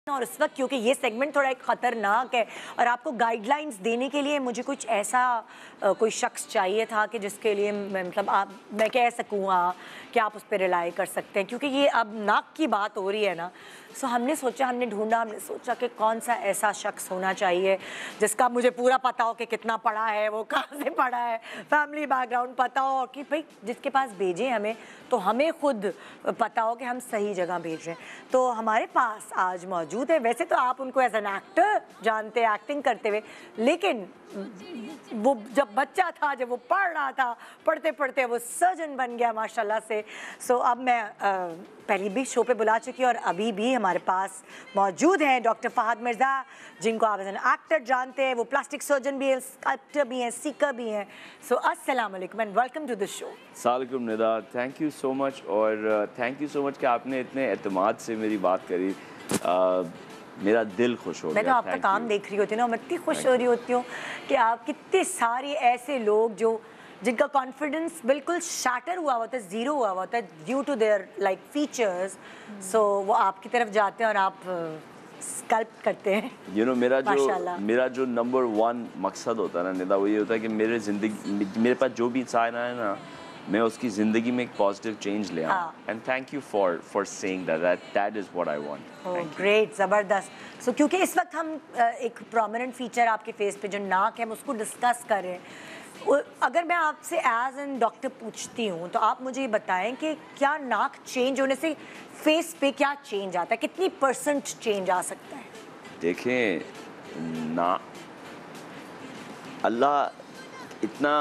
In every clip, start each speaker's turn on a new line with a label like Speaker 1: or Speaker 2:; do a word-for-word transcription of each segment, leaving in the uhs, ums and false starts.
Speaker 1: और इस वक्त क्योंकि ये सेगमेंट थोड़ा एक ख़तरनाक है और आपको गाइडलाइंस देने के लिए मुझे कुछ ऐसा आ, कोई शख्स चाहिए था कि जिसके लिए मैं मतलब आप मैं कह सकूँ हाँ कि आप उस पर रिलाई कर सकते हैं, क्योंकि ये अब नाक की बात हो रही है ना। सो हमने सोचा हमने ढूंढा हमने सोचा कि कौन सा ऐसा शख्स होना चाहिए जिसका मुझे पूरा पता हो कि कितना पढ़ा है, वो कहाँ से पढ़ा है, फैमिली बैकग्राउंड पता हो, कि भाई जिसके पास भेजें हमें तो हमें खुद पता हो कि हम सही जगह भेज रहे हैं। तो हमारे पास आज मौजूद है, वैसे तो आप उनको एज एन एक्टर जानते हैं एक्टिंग करते हुए, लेकिन वो जब बच्चा था, जब वो पढ़ रहा था, पढ़ते पढ़ते वो सर्जन बन गया माशाल्लाह से। सो अब मैं आ, पहले भी शो पे बुला चुकी हूँ और अभी भी हमारे पास मौजूद हैं डॉक्टर फहद मिर्ज़ा, जिनको आप एज एन एक्टर जानते हैं। वो प्लास्टिक सर्जन भी हैं, स्कल्प्टर भी हैं, सीकर भी हैं। सो अस्सलाम वालेकुम and welcome to the show.
Speaker 2: सलाम Nida, thank you so much और थैंक यू सो मच कि आपने इतने एतमाद से मेरी बात करी। uh, मेरा दिल खुश हो गया।
Speaker 1: मैं तो आपका काम देख रही होती हूँ ना, मैं इतनी खुश हो रही होती हूँ कि आप कितने सारे ऐसे लोग जो जिनका कॉन्फिडेंस बिल्कुल शैटर हुआ होता है, ज़ीरो हुआ होता है due to their like features, so वो आपकी तरफ जाते हैं और आप स्कल्प करते हैं।
Speaker 2: यू नो मेरा जो मेरा जो नंबर वन मकसद होता है ना निदा, वो ये होता है कि मेरे ज़िंदगी मेरे पास जो भी इंसान आए ना, मैं उसकी ज़िंदगी में एक पॉजिटिव चेंज ले आऊँ। And thank you for for saying that that is what I want.
Speaker 1: Great, ज़बरदस्त। सो क्योंकि इस वक्त हम एक प्रोमिनेंट फीचर आपके फेस पे जो नाक है हम उसको डिस्कस कर रहे हैं। अगर मैं आपसे एज एन डॉक्टर पूछती हूँ तो आप मुझे ये बताएं कि क्या नाक चेंज होने से फेस पे क्या चेंज आता है, कितनी परसेंट चेंज आ सकता है?
Speaker 2: देखें ना, अल्लाह इतना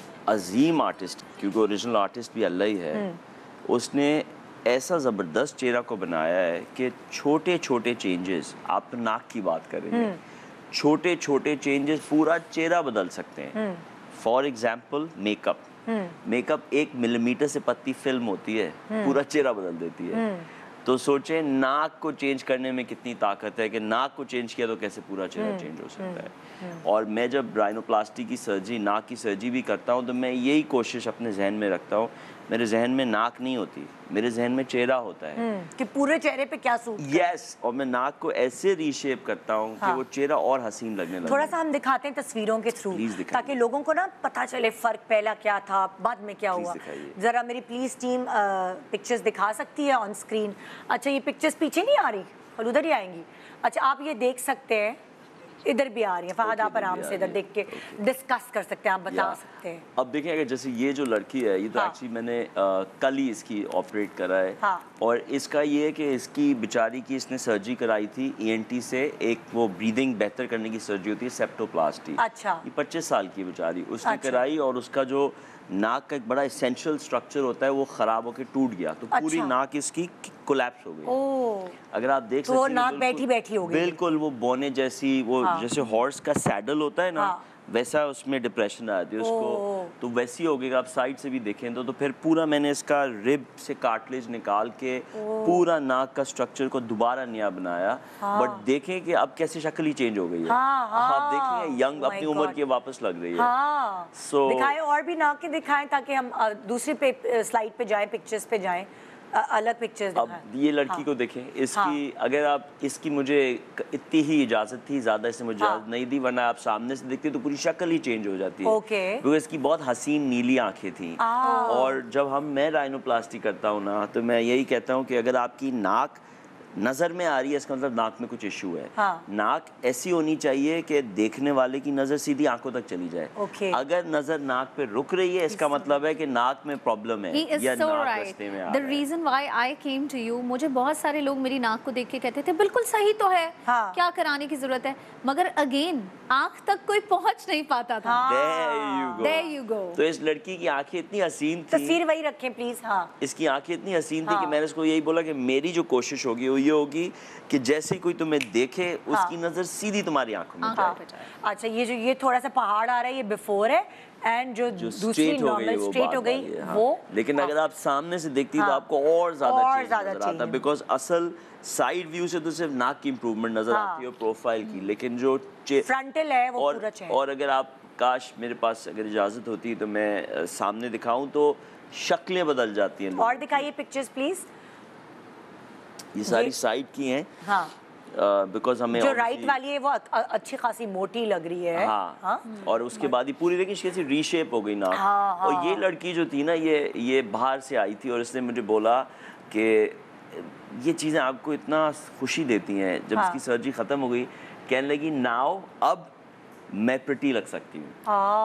Speaker 2: अजीम आर्टिस्ट, क्योंकि ओरिजिनल आर्टिस्ट भी अल्लाह ही है, उसने ऐसा ज़बरदस्त चेहरा को बनाया है कि छोटे छोटे चेंजेस, आप तो नाक की बात करेंगे, छोटे छोटे चेंजेस पूरा चेहरा बदल सकते हैं। फॉर एग्जाम्पल मेकअप, मेकअप एक मिलीमीटर से पतली फिल्म होती है, पूरा चेहरा बदल देती है। तो सोचें नाक को चेंज करने में कितनी ताकत है कि नाक को चेंज किया तो कैसे पूरा चेहरा चेंज हो सकता है। और मैं जब राइनोप्लास्टी की सर्जरी, नाक की सर्जरी भी करता हूँ, तो मैं यही कोशिश अपने जहन में रखता हूँ, मेरे जहन में नाक नहीं होती, मेरे जहन में चेहरा होता है
Speaker 1: कि पूरे चेहरे पे क्या सूट।
Speaker 2: यस, और मैं नाक को ऐसे रीशेप करता हूँ हाँ। कि वो चेहरा और हसीन लगने लगे।
Speaker 1: थोड़ा सा हम दिखाते हैं तस्वीरों के थ्रू, ताकि लोगों को ना पता चले फ़र्क पहला क्या था, बाद में क्या हुआ। ज़रा मेरी प्लीज़ टीम पिक्चर्स दिखा सकती है ऑन स्क्रीन। अच्छा, ये पिक्चर्स पीछे नहीं आ रही और उधर ही आएंगी। अच्छा, आप ये देख सकते हैं, इधर भी आ रही है। फहद आप आराम से इधर देख के डिस्कस कर सकते हैं, आप बता सकते हैं।
Speaker 2: अब देखें, अगर जैसे ये जो लड़की है, ये तो एक्चुअली हाँ। मैंने आ, कल ही इसकी ऑपरेट करा है हाँ। और इसका ये है कि इसकी बेचारी की इसने सर्जरी कराई थी ईएनटी से, एक वो ब्रीदिंग बेहतर करने की सर्जरी होती है, सेप्टोप्लास्टी।
Speaker 1: अच्छा।
Speaker 2: ये पच्चीस साल की बेचारी, उसने अच्छा। कराई और उसका जो नाक का एक बड़ा एसेंशियल स्ट्रक्चर होता है वो ख़राब होकर टूट गया, तो अच्छा। पूरी नाक इसकी कोलैप्स हो गई। अगर आप देख
Speaker 1: तो
Speaker 2: सकते हैं
Speaker 1: नाक बैठी बैठी हो गई,
Speaker 2: बिल्कुल वो बोने जैसी, वो हाँ। जैसे हॉर्स का सैडल होता है ना हाँ। वैसा उसमें डिप्रेशन आ जाती है उसको, तो वैसी हो गई। आप साइड से भी देखें तो, तो फिर पूरा मैंने इसका रिब से कार्टिलेज निकाल के पूरा नाक का स्ट्रक्चर को दोबारा नया बनाया। हाँ। बट देखें कि अब कैसी शक्ल ही चेंज हो गई है। हाँ, हाँ। आप देखें यंग oh अपनी उम्र की वापस लग रही है।
Speaker 1: हाँ। so, दिखाएं और भी नाक के दिखाएं ताकि हम दूसरी पे स्लाइड पे जाएं, पिक्चर्स पे जाएं, अलग पिक्चर्स।
Speaker 2: अब ये लड़की हाँ। को देखें, इसकी हाँ। अगर आप इसकी मुझे इतनी ही इजाज़त थी, ज़्यादा इसने मुझे इजाज़त हाँ। नहीं दी, वरना आप सामने से देखते तो पूरी शक्ल ही चेंज हो जाती है।
Speaker 1: ओके।
Speaker 2: क्योंकि इसकी बहुत हसीन नीली आंखें थी। और जब हम मैं राइनोप्लास्टी करता हूँ ना, तो मैं यही कहता हूँ कि अगर आपकी नाक नज़र में आ रही है, इसका मतलब नाक में कुछ इशू है। हाँ। नाक ऐसी होनी चाहिए कि देखने वाले की नज़र सीधी आंखों तक चली जाए।
Speaker 1: okay.
Speaker 2: अगर नज़र नाक पे रुक रही है, इसका मतलब है कि नाक में प्रॉब्लम है या
Speaker 3: so
Speaker 2: नाक
Speaker 3: right.
Speaker 2: रास्ते में आ
Speaker 3: The reason why I came to you, मुझे बहुत सारे लोग मेरी नाक को देख के कहते थे बिल्कुल सही तो है, हाँ. क्या कराने की जरूरत है, मगर अगेन आंख तक कोई पहुंच नहीं पाता था।
Speaker 2: हाँ. There you go.
Speaker 3: There you go.
Speaker 2: तो इस लड़की की आंखें इतनी हसीन थी,
Speaker 1: तस्वीर वही रखें प्लीज। हाँ।
Speaker 2: इसकी आंखें इतनी हसीन थी कि मैंने इसको यही बोला कि मेरी जो कोशिश होगी वो ये होगी कि जैसे कोई तुम्हें देखे उसकी नजर सीधी तुम्हारी आंखों में जाए।
Speaker 1: अच्छा, ये जो ये थोड़ा सा पहाड़ आ रहा है, ये बिफोर है, एंड जो, जो दूसरी नॉर्मल स्ट्रेट हो गई वो, वो
Speaker 2: लेकिन हाँ। अगर आप सामने से देखती हाँ। तो आपको और ज्यादा चेंज नजर आता है, बिकॉज असल साइड व्यू से तो सिर्फ नाक की इंप्रूवमेंट नजर हाँ। आती है और प्रोफाइल की, लेकिन जो
Speaker 1: फ्रंटल है वो पूरा चेंज।
Speaker 2: और अगर आप काश मेरे पास अगर इजाजत होती तो मैं सामने दिखाऊं तो शक्लें बदल जाती हैं।
Speaker 1: और दिखाइए पिक्चर्स प्लीज।
Speaker 2: ये सारी साइड की हैं।
Speaker 1: हाँ।
Speaker 2: बिकॉज हमें
Speaker 1: जो राइट वाली है वो अ- अच्छी खासी मोटी लग रही है।
Speaker 2: हाँ,
Speaker 1: हाँ?
Speaker 2: और उसके बाद ही पूरी देखिए कैसी रीशेप हो गई ना।
Speaker 1: हाँ, हाँ।
Speaker 2: और ये लड़की जो थी ना, ये ये बाहर से आई थी और इसने मुझे बोला कि ये चीज़ें आपको इतना खुशी देती हैं। जब
Speaker 1: हाँ।
Speaker 2: इसकी सर्जरी ख़त्म हो गई, कहने लगी नाउ अब मैं प्रिटी लग सकती हूँ।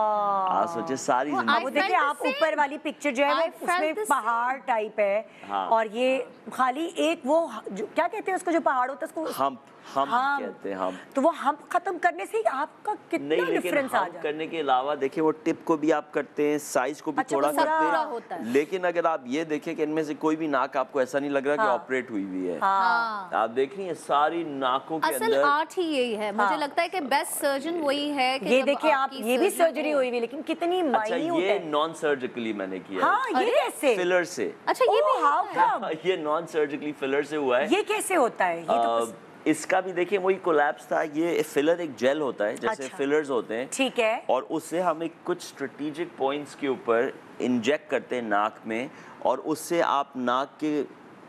Speaker 2: आप सोचिए सारी
Speaker 3: वो
Speaker 2: जिंदगी।
Speaker 1: वो
Speaker 3: I
Speaker 1: देखिए
Speaker 3: felt the
Speaker 1: आप
Speaker 3: same.
Speaker 1: ऊपर वाली पिक्चर जो है
Speaker 3: I
Speaker 1: वो
Speaker 3: felt
Speaker 1: उसमें
Speaker 3: the
Speaker 1: पहाड़ टाइप है।
Speaker 2: हाँ।
Speaker 1: और ये खाली एक वो जो, क्या कहते हैं उसको, जो पहाड़ होता है उसको
Speaker 2: हम हम
Speaker 1: हम।
Speaker 2: कहते हैं हम।
Speaker 1: तो वो हम खत्म करने से ही आपका कितना
Speaker 2: नहीं, लेकिन
Speaker 1: डिफरेंस आ
Speaker 2: हम
Speaker 1: जाए।
Speaker 2: करने के अलावा देखिए वो टिप को भी आप करते हैं, साइज को भी
Speaker 1: अच्छा,
Speaker 2: थोड़ा
Speaker 1: वो सब
Speaker 2: करते
Speaker 1: पूरा
Speaker 2: हैं।
Speaker 3: होता है।
Speaker 2: लेकिन अगर आप ये देखें कि इनमें से कोई भी नाक आपको ऐसा नहीं लग रहा कि
Speaker 1: हाँ।
Speaker 2: ऑपरेट हुई हुई है।
Speaker 1: हाँ।
Speaker 2: आप देख रही हैं सारी नाकों के
Speaker 3: असल
Speaker 2: अंदर।
Speaker 3: आर्ट ही यही है। मुझे
Speaker 1: हाँ।
Speaker 3: लगता है कि बेस्ट सर्जन वही है कि
Speaker 1: ये
Speaker 3: जब
Speaker 1: देखिए आप,
Speaker 3: आपकी
Speaker 1: ये भी
Speaker 3: surgery
Speaker 1: सर्जरी
Speaker 3: हो।
Speaker 1: हुई हुई है, लेकिन कितनी
Speaker 2: अच्छा,
Speaker 1: माइन्यूट
Speaker 2: ये
Speaker 1: है।
Speaker 2: नॉन सर्जिकली मैंने किया
Speaker 1: हाँ, ये
Speaker 3: अरे!
Speaker 1: कैसे?
Speaker 2: फिलर से।
Speaker 3: अच्छा, ये भी
Speaker 1: हाउ कम?
Speaker 2: ये नॉन सर्जिकली फिलर से हुआ है।
Speaker 1: ये कैसे होता है? ये तो
Speaker 2: अ,
Speaker 1: बस-
Speaker 2: इसका भी देखिए वही कोलैप्स था। ये फिलर एक जेल होता है, जैसे
Speaker 1: अच्छा।
Speaker 2: फिलर्स होते हैं,
Speaker 1: ठीक है।
Speaker 2: और उससे हम एक कुछ स्ट्रेटेजिक पॉइंट्स के ऊपर इंजेक्ट करते हैं नाक में, और उससे आप नाक के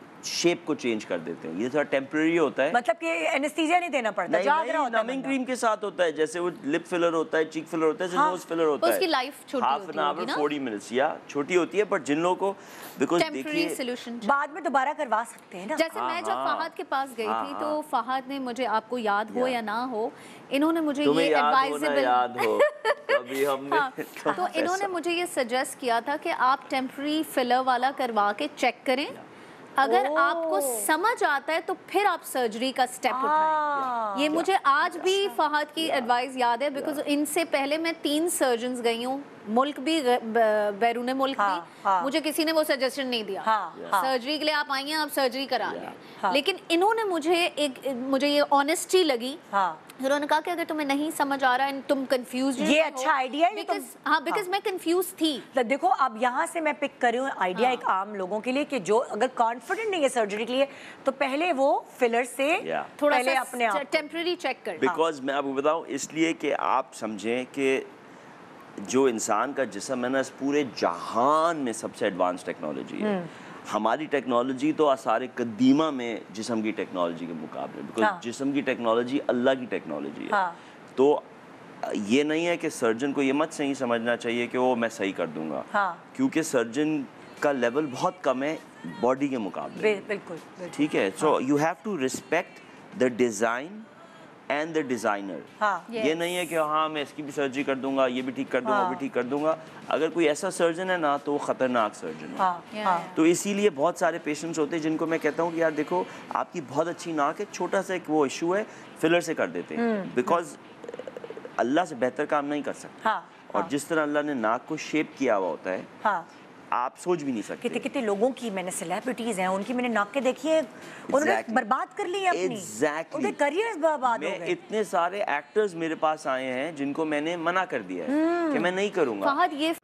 Speaker 2: शेप को चेंज कर देते हैं। ये थोड़ा टेम्परेरी होता है।
Speaker 1: मतलब कि एनेस्थीसिया नहीं देना पड़ता,
Speaker 2: नहीं,
Speaker 1: जाग रहा
Speaker 2: नहीं,
Speaker 1: होता है
Speaker 2: नमिंग
Speaker 1: बंदा।
Speaker 2: क्रीम के साथ होता है, जैसे वो लिप फिलर होता है, चीक फिलर होता है,
Speaker 1: हाँ।
Speaker 2: नोज फिलर होता है।
Speaker 3: उसकी life छोटी
Speaker 2: हाफ
Speaker 3: होती
Speaker 2: एन आवर
Speaker 3: होगी ना?
Speaker 2: फोर्टी मिनट्स या छोटी होती है, बट जिन लोगों को बिकॉज
Speaker 3: टेम्पररी
Speaker 2: देखिए
Speaker 3: सॉल्यूशन।
Speaker 1: बाद में दोबारा करवा सकते हैं ना।
Speaker 3: जैसे
Speaker 2: हाँ,
Speaker 3: मैं जब
Speaker 2: हाँ।
Speaker 3: फहद के पास गई
Speaker 2: हाँ,
Speaker 3: थी
Speaker 2: हाँ।
Speaker 3: तो फहद ने मुझे, आपको याद हो
Speaker 2: या।
Speaker 3: या ना हो, इन्होंने मुझे
Speaker 2: तुम्हें
Speaker 3: ये
Speaker 2: याद हो ना
Speaker 3: एडवाइजेबल
Speaker 2: याद हो, कभी हमने
Speaker 3: हाँ, तो इन्होंने मुझे ये सजेस्ट किया था कि आप टेम्पररी फिलर वाला करवा के चेक करें। अगर
Speaker 1: ओह।
Speaker 3: आपको समझ आता है तो फिर आप सर्जरी का स्टेप
Speaker 1: हाँ।
Speaker 3: उठाएं। ये मुझे आज भी फहद की एडवाइस याद है, बिकॉज इनसे पहले मैं तीन सर्जन्स गई हूँ, मुल्क भी बैरून मुल्क
Speaker 1: हाँ,
Speaker 3: भी।
Speaker 1: हाँ।
Speaker 3: मुझे किसी ने वो सजेशन नहीं दिया
Speaker 1: हाँ, हाँ।
Speaker 3: सर्जरी के लिए आप आई हैं, आप सर्जरी करा लें।
Speaker 1: हाँ।
Speaker 3: लेकिन इन्होंने मुझे एक, मुझे ये ऑनेस्टी लगी।
Speaker 1: हाँ।
Speaker 3: उन्होंने कहा कि अगर तुम्हें नहीं समझ आ रहा है, तुम कंफ्यूज,
Speaker 1: ये अच्छा idea है, ये तो-
Speaker 3: बिकॉज हाँ, बिकॉज मैं कंफ्यूज थी।
Speaker 1: तो देखो अब यहाँ से मैं पिक कर रही हूँ आइडिया
Speaker 3: हाँ।
Speaker 1: एक आम लोगों के लिए कि जो अगर कॉन्फिडेंट नहीं है सर्जरी के लिए, तो पहले वो फिलर से
Speaker 2: Yeah.
Speaker 3: थोड़ा
Speaker 1: पहले
Speaker 3: सा
Speaker 1: अपने आप को-
Speaker 3: टेम्पररी चेक कर।
Speaker 2: बिकॉज मैं आपको बताऊं, इसलिए कि आप समझें कि जो इंसान का जिस्म है ना, इस पूरे जहान में सबसे एडवांस टेक्नोलॉजी है। हमारी टेक्नोलॉजी तो आसार कदीमा में जिस्म की टेक्नोलॉजी के मुकाबले, बिकॉज
Speaker 1: हाँ।
Speaker 2: जिस्म की टेक्नोलॉजी अल्लाह की टेक्नोलॉजी है।
Speaker 1: हाँ।
Speaker 2: तो ये नहीं है कि सर्जन को ये मत सही समझना चाहिए कि वो मैं सही कर दूंगा।
Speaker 1: हाँ।
Speaker 2: क्योंकि सर्जन का लेवल बहुत कम है बॉडी के मुकाबले
Speaker 1: बिल-
Speaker 2: में।
Speaker 1: बिल्कुल बिल्कुल।
Speaker 2: ठीक है, so you have to respect the design and the designer.
Speaker 1: हाँ।
Speaker 2: ये
Speaker 3: Yes.
Speaker 2: नहीं है कि हाँ मैं इसकी भी सर्जरी कर दूंगा, ये भी ठीक कर दूंगा, वो
Speaker 1: हाँ।
Speaker 2: भी ठीक कर दूंगा। अगर कोई ऐसा सर्जन है ना, तो वो ख़तरनाक सर्जन है।
Speaker 1: हाँ,
Speaker 3: Yeah,
Speaker 1: हाँ।
Speaker 3: yeah.
Speaker 2: तो इसीलिए बहुत सारे पेशेंट्स होते हैं जिनको मैं कहता हूँ कि यार देखो, आपकी बहुत अच्छी नाक है, छोटा सा एक वो इशू है, फिलर से कर देते हैं। बिकॉज अल्लाह से बेहतर काम नहीं कर सकते।
Speaker 1: हाँ,
Speaker 2: और
Speaker 1: हाँ।
Speaker 2: जिस तरह अल्लाह ने नाक को शेप किया हुआ होता है,
Speaker 1: हाँ।
Speaker 2: आप सोच भी नहीं सकते।
Speaker 1: कितने कितने लोगों की मैंने सेलिब्रिटीज हैं, उनकी मैंने नाक के देखी है, उन्होंने
Speaker 2: Exactly.
Speaker 1: बर्बाद कर ली है अपनी।
Speaker 2: Exactly.
Speaker 1: उनके करियर्स बर्बाद हो
Speaker 2: मैं
Speaker 1: गए।
Speaker 2: इतने सारे एक्टर्स मेरे पास आए हैं जिनको मैंने मना कर दिया है कि मैं नहीं करूंगा।
Speaker 3: फहद, ये